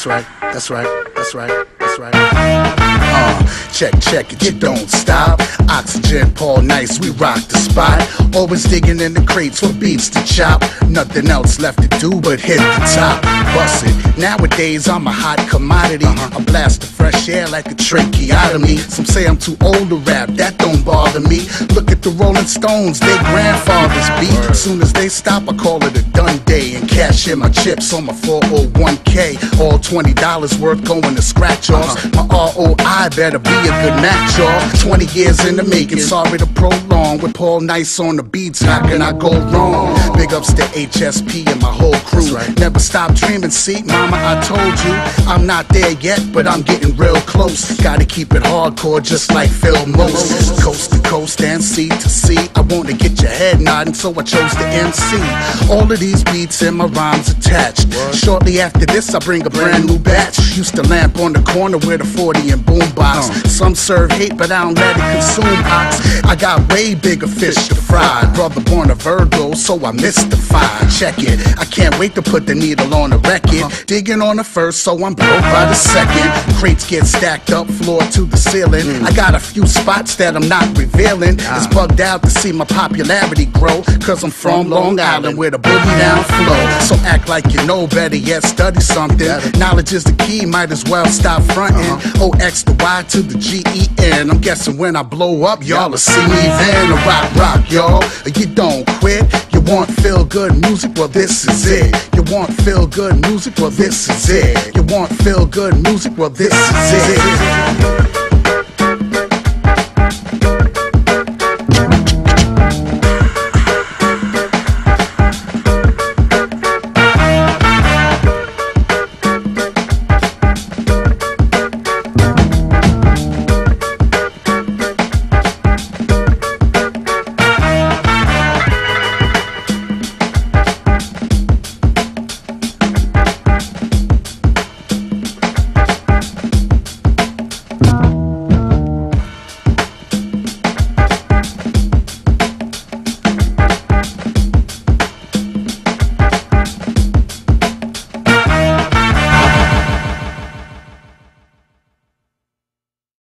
That's right, that's right, that's right, that's right. Check it, you don't stop. Oxygen, Paul Nice, we rock the spot. Always digging in the crates for beats to chop. Nothing else left to do but hit the top. Bust it. Nowadays I'm a hot commodity. I blast the fresh air like a tracheotomy. Some say I'm too old to rap, that don't bother me. Look at the Rolling Stones, they grandfathers beat. As soon as they stop, I call it a done day and cash in my chips on my 401k. All $20 worth going to scratch-offs. My ROI better be a good match, y'all. 20 years in the making, sorry to prolong. With Paul Nice on the beats, how can I go wrong? Big ups to HSP and my whole crew. Never stop dreaming, see, mama, I told you. I'm not there yet, but I'm getting real close. Gotta keep it hardcore, just like Phil Most. Coast to coast and sea to sea. I want to get your head nodding, so I chose to MC. All of these beats and my rhymes attached. Shortly after this, I bring a brand new batch. Used to lamp on the corner with a 40 and boombox. Some serve hate, but I don't let it consume ox. I got way bigger fish to fry. Brother born a Virgo, so I mystified. Check it, I can't wait to put the needle on the record. Digging on the first, so I'm broke by the second. Crates get stacked up, floor to the ceiling. I got a few spots that I'm not revealing. It's bugged out to see my popularity grow, cause I'm from Long Island with a boogie down flow. So act like you know, better yet study something. Knowledge is the key, might as well stop fronting. OX the Y to the GEN. I'm guessing when I blow up, y'all will see me then. Rock, y'all. You don't quit. You want feel good music? Well, this is it. You want feel good music? Well, this is it. You want feel good music? Well, this is it.